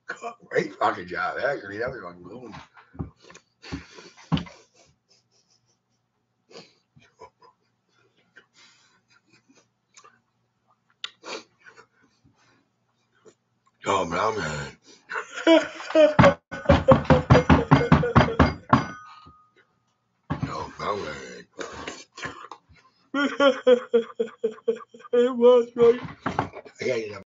Great fucking job, actually. That was fucking cool. Oh, man. No, man. It was right. I gotta